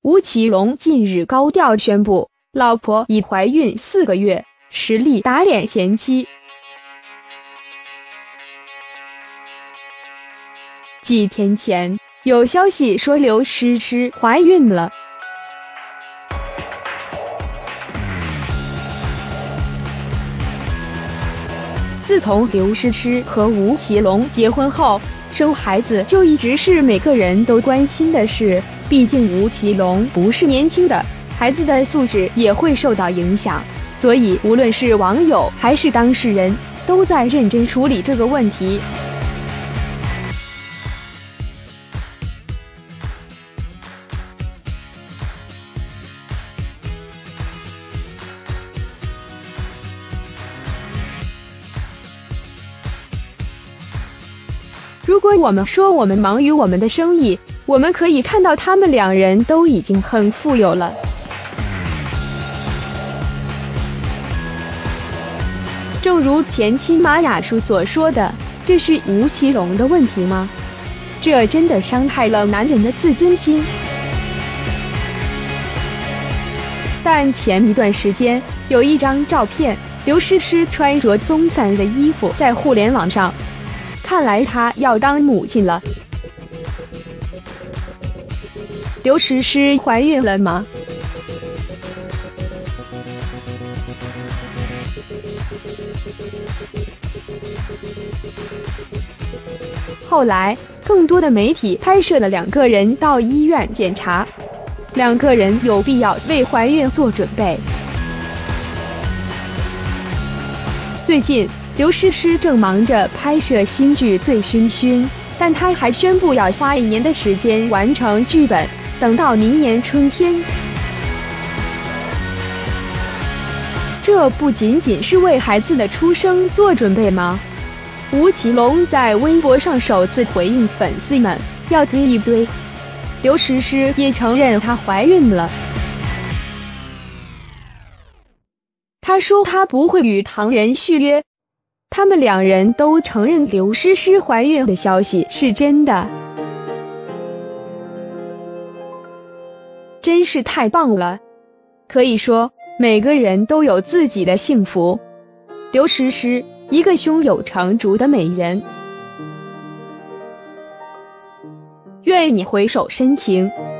吴奇隆近日高调宣布，老婆已怀孕4个月，实力打脸前妻。几天前，有消息说刘诗诗怀孕了。自从刘诗诗和吴奇隆结婚后，生孩子就一直是每个人都关心的事。毕竟吴奇隆不是年轻的，孩子的素质也会受到影响，所以无论是网友还是当事人，都在认真处理这个问题。如果我们说我们忙于我们的生意，我们可以看到他们两人都已经很富有了。正如前妻马雅舒所说的，这是吴奇隆的问题吗？这真的伤害了男人的自尊心。但前一段时间有一张照片，刘诗诗穿着松散的衣服在互联网上，看来她要当母亲了。刘诗诗怀孕了吗？后来，更多的媒体拍摄了2个人到医院检查，2个人有必要为怀孕做准备。最近，刘诗诗正忙着拍摄新剧《醉醺醺》，但她还宣布要花1年的时间完成剧本，等到明年春天。这不仅仅是为孩子的出生做准备吗？吴奇隆在微博上首次回应粉丝们要推一堆，刘诗诗也承认她怀孕了。她说她不会与唐人续约。他们2人都承认刘诗诗怀孕的消息是真的，真是太棒了！可以说，每个人都有自己的幸福。刘诗诗，一个胸有成竹的美人，愿你回首深情。